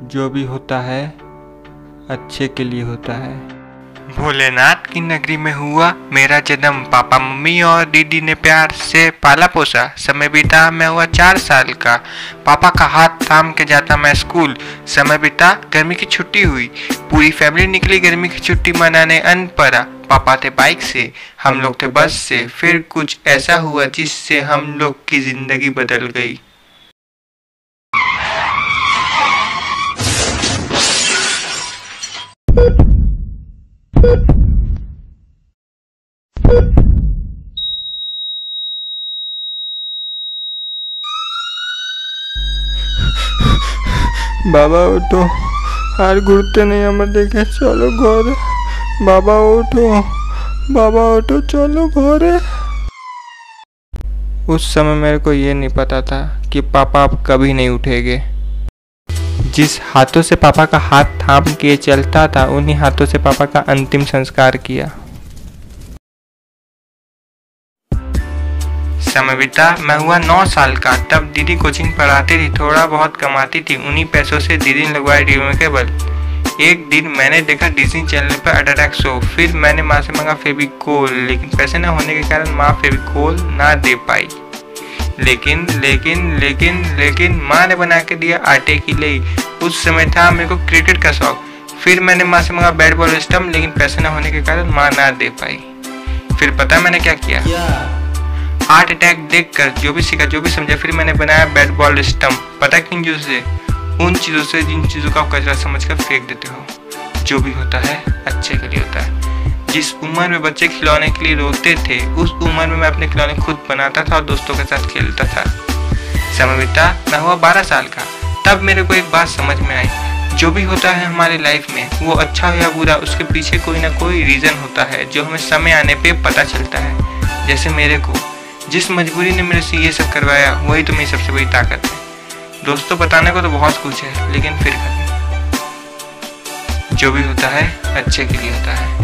जो भी होता है अच्छे के लिए होता है। भोलेनाथ की नगरी में हुआ मेरा जन्म। पापा मम्मी और दीदी ने प्यार से पाला पोसा। समय बीता मैं हुआ 4 साल का। पापा का हाथ थाम के जाता मैं स्कूल। समय बीता गर्मी की छुट्टी हुई। पूरी फैमिली निकली गर्मी की छुट्टी मनाने अनपरा। पापा थे बाइक से, हम लोग थे बस से। फिर कुछ ऐसा हुआ जिससे हम लोग की जिंदगी बदल गई। बाबा उठो, हार घुटते नहीं हमें देखे, चलो घरे। बाबा उठो चलो घरे। उस समय मेरे को ये नहीं पता था कि पापा अब कभी नहीं उठेंगे। जिस हाथों से पापा का हाथ थाम के चलता था उन्हीं हाथों से पापा का अंतिम संस्कार किया। समय बीता मैं हुआ 9 साल का। तब दीदी कोचिंग पढ़ाती थी, थोड़ा बहुत कमाती थी। उन्हीं पैसों से दीदी ने लगवाया टीवी में केबल। एक दिन मैंने देखा डिज्नी चैनल पर अटैक शो। फिर मैंने माँ से मांगा फेविकोल, लेकिन पैसे न होने के कारण माँ फेविकोल ना दे पाई। लेकिन माँ ने बना के दिया आटे की लई। उस समय था मेरे को क्रिकेट का शौक। फिर मैंने माँ से मांगा बैट बॉल स्टंप, लेकिन पैसे न होने के कारण माँ ना दे पाई। फिर पता मैंने क्या किया? हार्ट अटैक देखकर जो भी सीखा, जो भी समझा, फिर मैंने बनाया बैट बॉल स्टंप। पता किन चीज़ों से? उन चीज़ों से जिन चीज़ों का आप कचरा समझकर फेंक देते हो। जो भी होता है अच्छे के लिए होता है। जिस उम्र में बच्चे खिलौने के लिए रोते थे, उस उम्र में मैं अपने खिलौने खुद बनाता था और दोस्तों के साथ खेलता था। समय बीता मैं हुआ 12 साल का। तब मेरे को एक बात समझ में आई, जो भी होता है हमारे लाइफ में, वो अच्छा हो या बुरा, उसके पीछे कोई ना कोई रीज़न होता है जो हमें समय आने पे पता चलता है। जैसे मेरे को जिस मजबूरी ने मेरे से ये सब करवाया, वही तो मेरी सबसे बड़ी ताकत है। दोस्तों, बताने को तो बहुत कुछ है, लेकिन फिर कभी जो भी होता है अच्छे के लिए होता है।